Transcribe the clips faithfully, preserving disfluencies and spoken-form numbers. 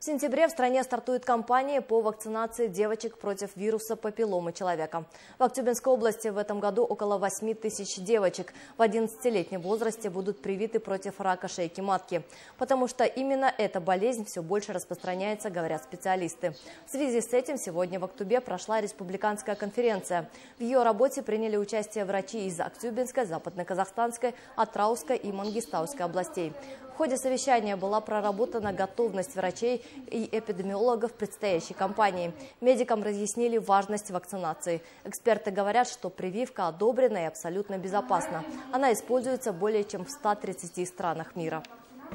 В сентябре в стране стартует кампания по вакцинации девочек против вируса папилломы человека. В Актюбинской области в этом году около восьми тысяч девочек в одиннадцатилетнем возрасте будут привиты против рака шейки матки. Потому что именно эта болезнь все больше распространяется, говорят специалисты. В связи с этим сегодня в Актубе прошла республиканская конференция. В ее работе приняли участие врачи из Актюбинской, Западно-Казахстанской, Атраусской и Мангистауской областей. В ходе совещания была проработана готовность врачей и эпидемиологов предстоящей кампании. Медикам разъяснили важность вакцинации. Эксперты говорят, что прививка одобрена и абсолютно безопасна. Она используется более чем в ста тридцати странах мира.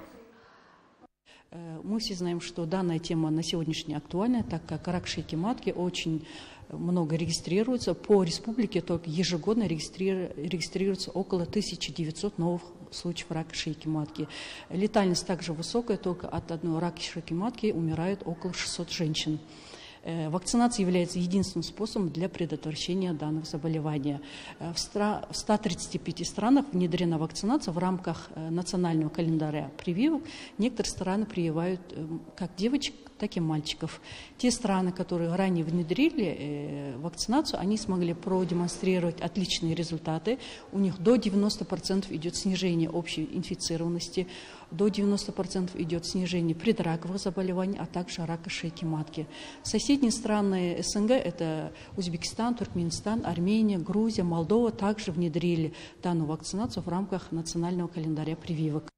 Мы все знаем, что данная тема на сегодняшний день актуальна, так как рак шейки матки очень много регистрируется. По республике только ежегодно регистрируется около тысячи девятисот новых случаев рака шейки матки. Летальность также высокая, только от одной рака шейки матки умирают около шестисот женщин. Вакцинация является единственным способом для предотвращения данного заболевания. В ста тридцати пяти странах внедрена вакцинация в рамках национального календаря прививок. Некоторые страны прививают как девочек, так и мальчиков. Те страны, которые ранее внедрили вакцинацию, они смогли продемонстрировать отличные результаты. У них до девяноста процентов идет снижение общей инфицированности, до девяноста процентов идет снижение предраковых заболеваний, а также рака шейки матки. Соседние страны СНГ, это Узбекистан, Туркменистан, Армения, Грузия, Молдова, также внедрили данную вакцинацию в рамках национального календаря прививок.